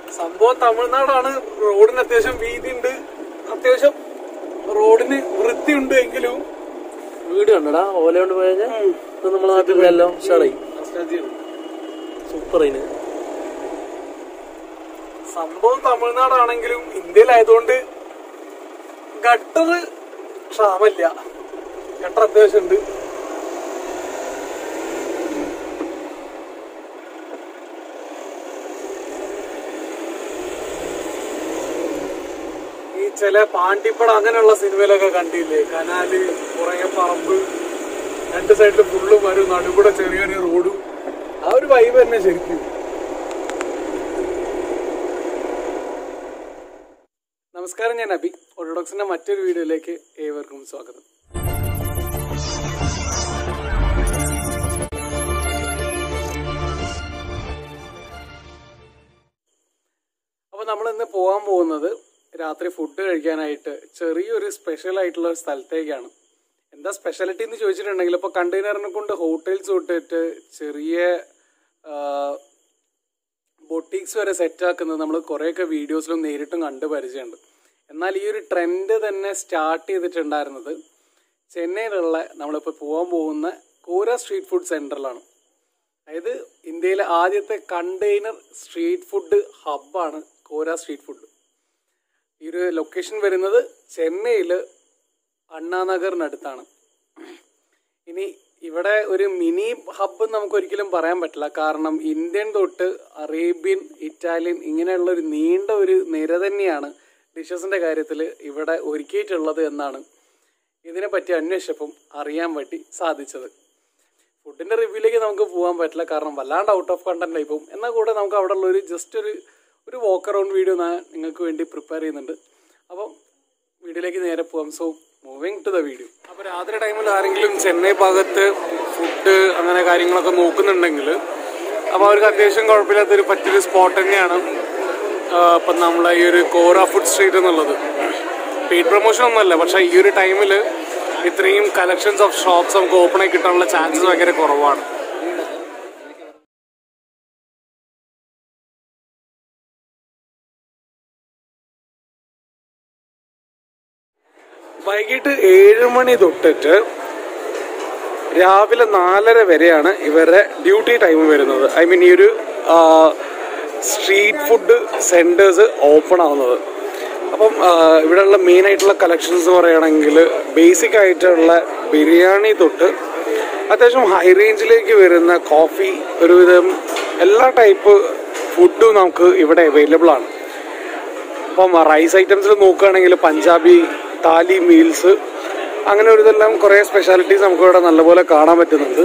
സംഭവം തമിഴ്നാടാണ്. റോഡിന് അത്യാവശ്യം വീതി ഉണ്ട്, അത്യാവശ്യം റോഡിന് വൃത്തിയുണ്ട്. എങ്കിലും വീട് കണ്ടടാ ഓല കൊണ്ട് പോയാൽ നമ്മളെ നാട്ടിലല്ലോ ഷാളായി സൂപ്പർ. അതിന് സംഭവം തമിഴ്നാടാണെങ്കിലും ഇന്ത്യയിലായതുകൊണ്ട് ഗട്ടർ ക്ഷാമല്ല. ഗട്ടർ അത്യാവശ്യം ഉണ്ട്. ഈ ചില പാണ്ടിപ്പട അങ്ങനെയുള്ള സിനിമയിലൊക്കെ കണ്ടില്ലേ, കനാല്, കുറേ പറമ്പ്, രണ്ട് സൈഡിൽ ഫുള്ളും വരും, നടുകൂടെ ചെറിയ ചെറിയ റോഡും. ആ ഒരു വൈബ് തന്നെ ശരിക്കും. നമസ്കാരം, ഞാൻ അബി. ഓർത്തഡോക്സിന്റെ മറ്റൊരു വീഡിയോയിലേക്ക് ഏവർക്കും സ്വാഗതം. അപ്പൊ നമ്മൾ ഇന്ന് പോകാൻ പോകുന്നത് രാത്രി ഫുഡ് കഴിക്കാനായിട്ട് ചെറിയൊരു സ്പെഷ്യൽ ആയിട്ടുള്ള ഒരു സ്ഥലത്തേക്കാണ്. എന്താ സ്പെഷ്യാലിറ്റി എന്ന് ചോദിച്ചിട്ടുണ്ടെങ്കിൽ, ഇപ്പൊ കണ്ടെയ്നറിനെ കൊണ്ട് ഹോട്ടൽസ് തൊട്ടിട്ട് ചെറിയ ബൊട്ടീക്സ് വരെ സെറ്റാക്കുന്നത് നമ്മൾ കുറേയൊക്കെ വീഡിയോസിലും നേരിട്ടും കണ്ട് പരിചയമുണ്ട്. എന്നാൽ ഈ ഒരു ട്രെൻഡ് തന്നെ സ്റ്റാർട്ട് ചെയ്തിട്ടുണ്ടായിരുന്നത് ചെന്നൈയിലുള്ള നമ്മളിപ്പോൾ പോകാൻ പോകുന്ന കോര സ്ട്രീറ്റ് ഫുഡ് സെന്ററിലാണ്. അതായത് ഇന്ത്യയിലെ ആദ്യത്തെ കണ്ടെയ്നർ സ്ട്രീറ്റ് ഫുഡ് ഹബ്ബാണ് കോര സ്ട്രീറ്റ് ഫുഡ്. ഈ ഒരു ലൊക്കേഷൻ വരുന്നത് ചെന്നൈയിൽ അണ്ണാനഗറിനടുത്താണ്. ഇനി ഇവിടെ ഒരു മിനി ഹബ്ബ് നമുക്ക് ഒരിക്കലും പറയാൻ പറ്റില്ല. കാരണം ഇന്ത്യൻ തൊട്ട് അറേബ്യൻ, ഇറ്റാലിയൻ ഇങ്ങനെയുള്ള ഒരു നീണ്ട ഒരു നിര തന്നെയാണ് ഡിഷസിന്റെ കാര്യത്തിൽ ഇവിടെ ഒരുക്കിയിട്ടുള്ളത് എന്നാണ് ഇതിനെപ്പറ്റി അന്വേഷിച്ചപ്പം അറിയാൻ വേണ്ടി സാധിച്ചത്. ഫുഡിന്റെ റിവ്യൂയിലേക്ക് നമുക്ക് പോകാൻ പറ്റില്ല, കാരണം വല്ലാണ്ട് ഔട്ട് ഓഫ് കണ്ടന്റ് ആയി പോകും. എന്നാൽ കൂടെ നമുക്ക് അവിടെ ഉള്ള ഒരു ജസ്റ്റ് ഒരു വാക്ക് അറൗണ്ട് വീഡിയോ ഞാൻ നിങ്ങൾക്ക് വേണ്ടി പ്രിപ്പയർ ചെയ്യുന്നുണ്ട്. അപ്പം വീഡിയോയിലേക്ക് നേരെ പോകാം. So moving to the video. അപ്പോൾ രാത്രി ടൈമിൽ ആരെങ്കിലും ചെന്നൈ ഭാഗത്ത് ഫുഡ് അങ്ങനെ കാര്യങ്ങളൊക്കെ നോക്കുന്നുണ്ടെങ്കിൽ അപ്പോൾ അവർക്ക് അത്യാവശ്യം കുഴപ്പമില്ലാത്തൊരു പറ്റിയൊരു സ്പോട്ട് തന്നെയാണ് ഇപ്പം നമ്മളെ ഈ ഒരു കോര ഫുഡ് സ്ട്രീറ്റ് എന്നുള്ളത്. പെയ്ഡ് പ്രൊമോഷൻ ഒന്നുമല്ല, പക്ഷേ ഈ ഒരു ടൈമിൽ ഇത്രയും കളക്ഷൻസ് ഓഫ് ഷോപ്സ് നമുക്ക് ഓപ്പൺ ആയി കിട്ടാനുള്ള ചാൻസസ് ഭയങ്കര കുറവാണ്. വൈകിട്ട് 7 മണി തൊട്ടിട്ട് രാവിലെ 4:30 വരെയാണ് ഇവരുടെ ഡ്യൂട്ടി ടൈം വരുന്നത്. ഐ മീൻ ഈ ഒരു സ്ട്രീറ്റ് ഫുഡ് സെന്റേഴ്സ് ഓപ്പൺ ആവുന്നത്. അപ്പം ഇവിടെയുള്ള മെയിൻ ആയിട്ടുള്ള കളക്ഷൻസ് പറയുകയാണെങ്കിൽ ബേസിക് ആയിട്ടുള്ള ബിരിയാണി തൊട്ട് അത്യാവശ്യം ഹൈ റേഞ്ചിലേക്ക് വരുന്ന കോഫി, ഒരുവിധം എല്ലാ ടൈപ്പ് ഫുഡും നമുക്ക് ഇവിടെ അവൈലബിൾ ആണ്. അപ്പം റൈസ് ഐറ്റംസിൽ നോക്കുകയാണെങ്കിൽ പഞ്ചാബി, താലി മീൽസ്, അങ്ങനെ ഒരു ഇതെല്ലാം കുറേ സ്പെഷ്യാലിറ്റീസ് നമുക്ക് ഇവിടെ നല്ലപോലെ കാണാൻ പറ്റുന്നുണ്ട്.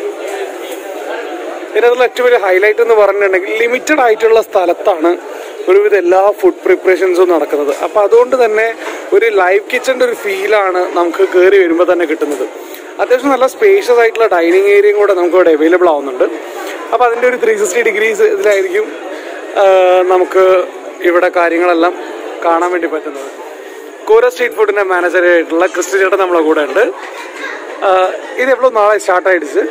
പിന്നെ അതിൽ ഏറ്റവും വലിയ ഹൈലൈറ്റ് എന്ന് പറഞ്ഞിട്ടുണ്ടെങ്കിൽ ലിമിറ്റഡ് ആയിട്ടുള്ള സ്ഥലത്താണ് ഒരുവിധം എല്ലാ ഫുഡ് പ്രിപ്പറേഷൻസും നടക്കുന്നത്. അപ്പം അതുകൊണ്ട് തന്നെ ഒരു ലൈവ് കിച്ചൻ്റെ ഒരു ഫീലാണ് നമുക്ക് കയറി വരുമ്പോൾ തന്നെ കിട്ടുന്നത്. അത്യാവശ്യം നല്ല സ്പേഷ്യസ് ആയിട്ടുള്ള ഡൈനിങ് ഏരിയയും കൂടെ നമുക്ക് ഇവിടെ അവൈലബിൾ ആവുന്നുണ്ട്. അപ്പോൾ അതിൻ്റെ ഒരു 360 ഡിഗ്രീസ് ഇതിലായിരിക്കും നമുക്ക് ഇവിടെ കാര്യങ്ങളെല്ലാം കാണാൻ വേണ്ടി പറ്റുന്നത്. കോര സ്ട്രീറ്റ് ഫുഡിന്റെ മാനേജറായിട്ടുള്ള ക്രിസ്റ്റി ചേട്ടൻ നമ്മളെ കൂടെ ഉണ്ട്. ഇത് എപ്പോഴും നാളെ സ്റ്റാർട്ട് ആയിடுச்சு?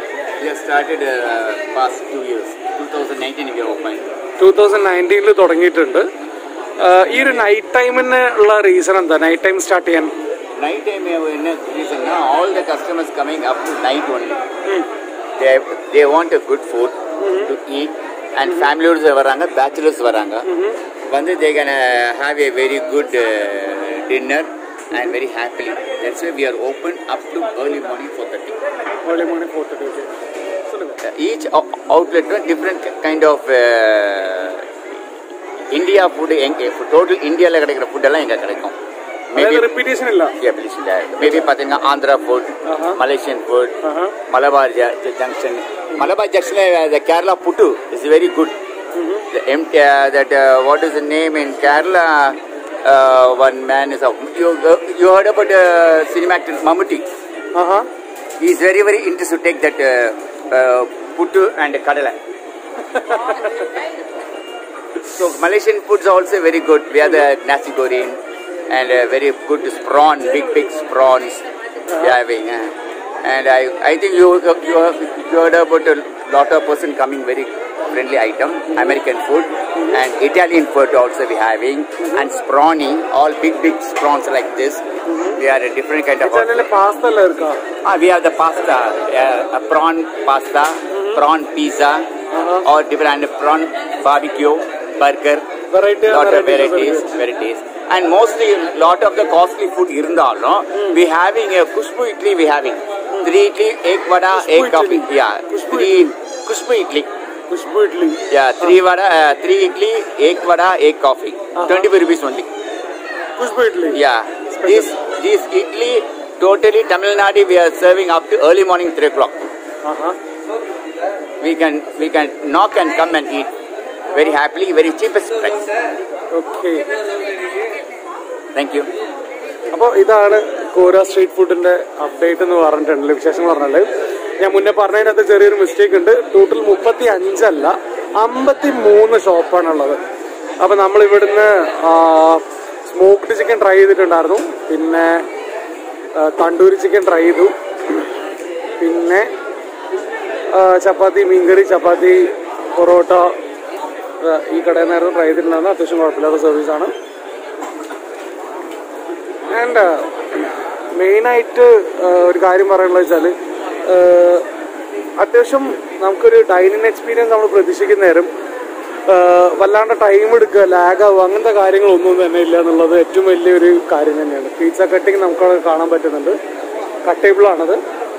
2019 തുടങ്ങിയിട്ടുണ്ട്. ഈ ഒരു നൈറ്റ് ടൈമിന് ഉള്ള റീസൺ എന്താ? നൈറ്റ് ടൈം സ്റ്റാർട്ട് ചെയ്യാൻ night time reason all the customers coming up to night only. They want a good food to eat, and families varanga, bachelors varanga, when they can have a very good dinner and very happily. That's why we are open up to early morning 4:30. Early morning 4:30. Each outlet different kind of India food. Total India la kadikra food alla inga kadaikum. Maybe repetition illa. Yeah, please. Maybe pathinga Andhra food, Malaysian food, Malabar Junction. Malabar Junction, the Kerala puttu is very good. That what is the name in Kerala? One man is you heard about cinema actor Mammootty? He is very very interested to take that puttu and kadala. So Malaysian foods are also very good. We have the nasi goreng and very good prawn, big prawns. Having, and I think you heard about a lot of person coming very friendly item, American food and Italian food also we having, and sprawny, all big prawns like this. We are a different kind of. പാസ്ത അല്ലേ ഇരിക്കാ? We have the pasta, a prawn pasta, prawn pizza, or different prawn barbecue, burger, lot of varieties. And mostly lot of the costly food irundalo, we having a kushbu idli, we having 3 idli, egg vada, egg coffee. Yeah, 3 kushbu idli. Yeah, 3 vada, 3 idli, egg vada, egg coffee. 25 rupees only. Kushbu idli. Yeah, this idli totally Tamil Nadu we are serving up to early morning 3 o'clock. We can knock and come and eat very happily, very cheapest price. Okay. Thank you. അപ്പോൾ ഇതാണ് കോര street ഫുഡിന്റെ update എന്ന് പറഞ്ഞിട്ടുണ്ടല്ലോ, വിശേഷം പറഞ്ഞാൽ ഞാൻ മുന്നേ പറഞ്ഞതിനകത്ത് ചെറിയൊരു മിസ്റ്റേക്ക് ഉണ്ട്. ടോട്ടൽ 35 അല്ല 53 ഷോപ്പാണുള്ളത്. അപ്പൊ നമ്മൾ ഇവിടുന്ന് സ്മോക്ഡ് ചിക്കൻ ട്രൈ ചെയ്തിട്ടുണ്ടായിരുന്നു, പിന്നെ തണ്ടൂരി ചിക്കൻ ട്രൈ ചെയ്തു, പിന്നെ ചപ്പാത്തി മീൻകറി, ചപ്പാത്തി പൊറോട്ട ഈ കടയിൽ നിന്നായിരുന്നു ട്രൈ ചെയ്തിട്ടുണ്ടായിരുന്നു. അത്യാവശ്യം കുഴപ്പമില്ലാത്ത സർവീസാണ്. ആൻഡ് മെയിനായിട്ട് ഒരു കാര്യം പറയാനുള്ളത് വെച്ചാൽ അത്യാവശ്യം നമുക്കൊരു ഡൈനിങ് എക്സ്പീരിയൻസ് നമ്മൾ പ്രതീക്ഷിക്കുന്ന നേരം വല്ലാണ്ട് ടൈം എടുക്കുക, ലാഗാവുക, അങ്ങനത്തെ കാര്യങ്ങളൊന്നും തന്നെ ഇല്ല എന്നുള്ളത് ഏറ്റവും വലിയൊരു കാര്യം തന്നെയാണ്. പിസ്സ കട്ടിങ് നമുക്ക് കാണാൻ പറ്റുന്നുണ്ട്, കട്ടേബിളാണത്.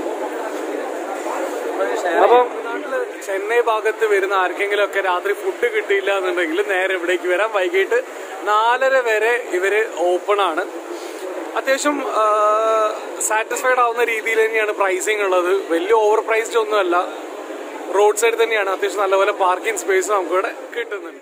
അപ്പം ചെന്നൈ ഭാഗത്ത് വരുന്ന ആർക്കെങ്കിലും ഒക്കെ രാത്രി ഫുഡ് കിട്ടിയില്ല എന്നുണ്ടെങ്കിൽ നേരെ ഇവിടേക്ക് വരാം. വൈകിട്ട് 4:30 വരെ ഇവര് ഓപ്പൺ ആണ്. അത്യാവശ്യം സാറ്റിസ്ഫൈഡ് ആവുന്ന രീതിയിൽ തന്നെയാണ് പ്രൈസിങ് ഉള്ളത്. വലിയ ഓവർ പ്രൈസ്ഡ് ഒന്നുമല്ല. റോഡ് സൈഡ് തന്നെയാണ്. അത്യാവശ്യം നല്ലപോലെ പാർക്കിംഗ് സ്പേസ് നമുക്കിവിടെ കിട്ടുന്നുണ്ട്.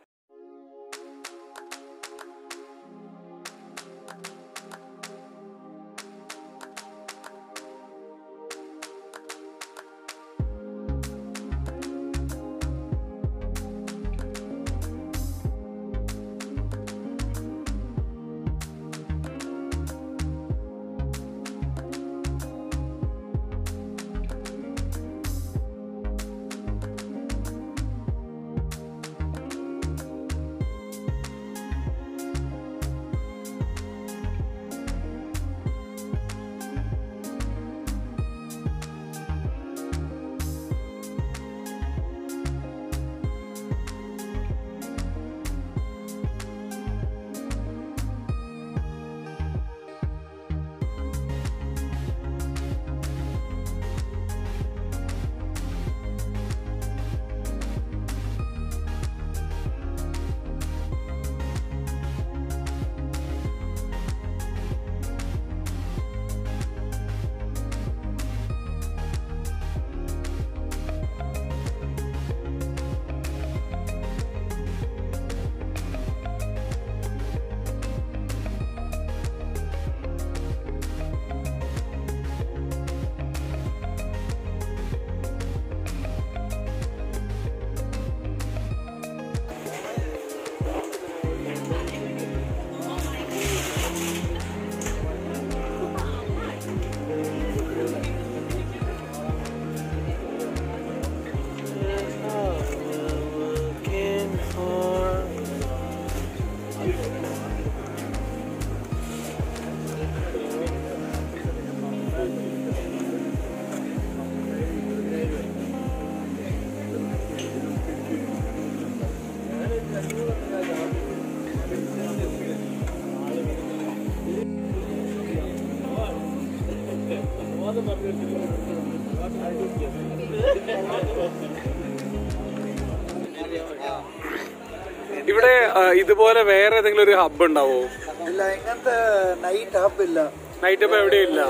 ഇവിടെ ഇതുപോലെ വേറെ ഏതെങ്കിലും ഒരു ഹബ്ബ് ഉണ്ടാവോ? ഇല്ല, ഇങ്ങനത്തെ നൈറ്റ് ഹബ് ഇല്ല. നൈറ്റ് ഹബ് എവിടെയില്ല.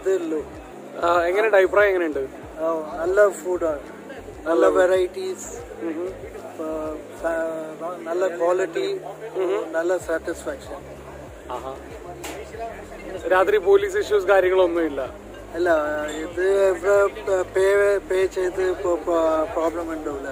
എങ്ങനെയുണ്ട് അഭിപ്രായം? എങ്ങനെയുണ്ട്? നല്ല ഫുഡാണ്, നല്ല വെറൈറ്റീസ്, നല്ല ക്വാളിറ്റി, നല്ല സാറ്റിസ്ഫാക്ഷൻ. രാത്രി പോലീസ് ഇഷ്യൂസ് കാര്യങ്ങളൊന്നും ഇല്ല. അല്ല, ഇത് പേ ചെയ്ത് പ്രോബ്ലം ഉണ്ടാവില്ല.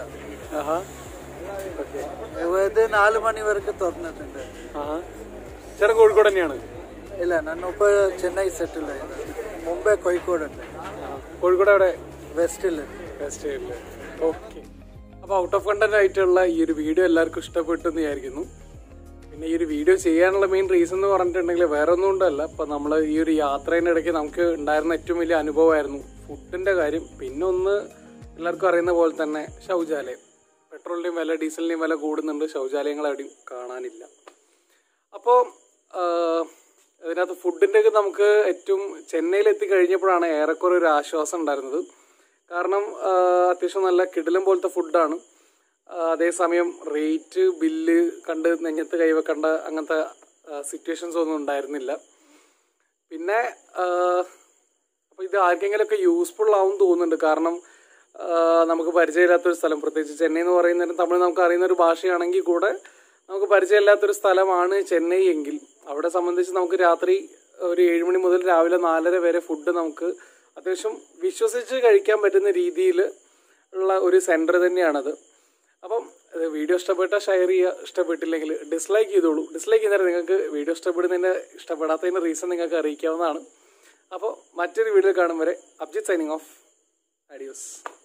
ഇത് 4 മണി വരെ തുറന്നിട്ടുണ്ട്. ചേട്ടൻ കോഴിക്കോട് തന്നെയാണ്? ഇല്ല, ഞാനിപ്പോ ചെന്നൈ സെറ്റിൽ ആയത്. മുമ്പേ കോഴിക്കോട് ഉണ്ട്. കോഴിക്കോട് എവിടെ? വെസ്റ്റില്. ഓക്കെ. അപ്പോൾ ഔട്ട് ഓഫ് കണ്ടന്റ് ആയിട്ടുള്ള ഈ ഒരു വീഡിയോ എല്ലാവർക്കും ഇഷ്ടപ്പെട്ടു എന്ന് വിചാരിക്കുന്നു. പിന്നെ ഈ ഒരു വീഡിയോ ചെയ്യാനുള്ള മെയിൻ റീസൺ എന്ന് പറഞ്ഞിട്ടുണ്ടെങ്കിൽ വേറെ ഒന്നും കൊണ്ടല്ല, ഇപ്പം നമ്മൾ ഈ ഒരു യാത്രേൻ്റെ ഇടയ്ക്ക് നമുക്ക് ഉണ്ടായിരുന്ന ഏറ്റവും വലിയ അനുഭവമായിരുന്നു ഫുഡിൻ്റെ കാര്യം. പിന്നെ ഒന്ന് എല്ലാവർക്കും അറിയുന്ന പോലെ തന്നെ ശൗചാലയം. പെട്രോളിൻ്റെയും വില ഡീസലിൻ്റെയും വില കൂടുന്നുണ്ട്, ശൗചാലയങ്ങൾ എവിടെയും കാണാനില്ല. അപ്പോൾ അതിനകത്ത് ഫുഡിൻ്റെയൊക്കെ നമുക്ക് ഏറ്റവും ചെന്നൈയിൽ എത്തിക്കഴിഞ്ഞപ്പോഴാണ് ഏറെക്കുറെ ഒരു ആശ്വാസം ഉണ്ടായിരുന്നത്. കാരണം അത്യാവശ്യം നല്ല കിടിലം പോലത്തെ ഫുഡാണ്. അതേസമയം റേറ്റ് ബില്ല് കണ്ട് നെഞ്ഞത്ത് കൈവെക്കേണ്ട അങ്ങനത്തെ സിറ്റുവേഷൻസ് ഒന്നും ഉണ്ടായിരുന്നില്ല. പിന്നെ അപ്പോൾ ഇത് ആർക്കെങ്കിലുമൊക്കെ യൂസ്ഫുൾ ആവും തോന്നുന്നുണ്ട്. കാരണം നമുക്ക് പരിചയമില്ലാത്തൊരു സ്ഥലം, പ്രത്യേകിച്ച് ചെന്നൈ എന്ന് പറയുന്നതിന് തമിഴ് നമുക്ക് അറിയുന്നൊരു ഭാഷയാണെങ്കിൽ കൂടെ നമുക്ക് പരിചയമില്ലാത്തൊരു സ്ഥലമാണ് ചെന്നൈ എങ്കിൽ അവിടെ സംബന്ധിച്ച് നമുക്ക് രാത്രി ഒരു 7 മണി മുതൽ രാവിലെ 4:30 വരെ ഫുഡ് നമുക്ക് അത്യാവശ്യം വിശ്വസിച്ച് കഴിക്കാൻ പറ്റുന്ന രീതിയിൽ ഉള്ള ഒരു സെൻറ്റർ തന്നെയാണത്. അപ്പം വീഡിയോ ഇഷ്ടപ്പെട്ടാൽ ഷെയർ ചെയ്യുക, ഇഷ്ടപ്പെട്ടില്ലെങ്കിൽ ഡിസ്ലൈക്ക് ചെയ്തോളൂ. ഡിസ്ലൈക്ക് ചെയ്താൽ നിങ്ങൾക്ക് വീഡിയോ ഇഷ്ടപ്പെടാത്തതിൻ്റെ റീസൺ നിങ്ങൾക്ക് അറിയിക്കാവുന്നതാണ്. അപ്പോൾ മറ്റൊരു വീഡിയോ കാണും വരെ അബ്ജിത്ത് സൈനിങ് ഓഫ്. അഡിയോസ്.